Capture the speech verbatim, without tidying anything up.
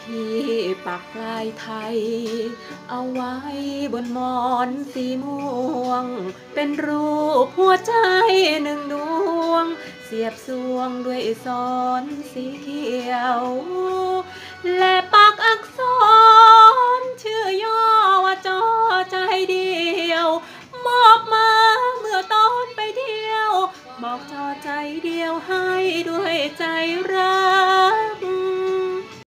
ที่ปักลายไทยเอาไว้บนหมอนสีม่วงเป็นรูปหัวใจหนึ่งดวงเสียบสวงด้วยซ้อนสีเขียวและปักอักษรชื่อย่อว่าจอใจเดียวมอบมาเมื่อตอนไปเที่ยวบอกจอใจเดียวให้ด้วยใจรั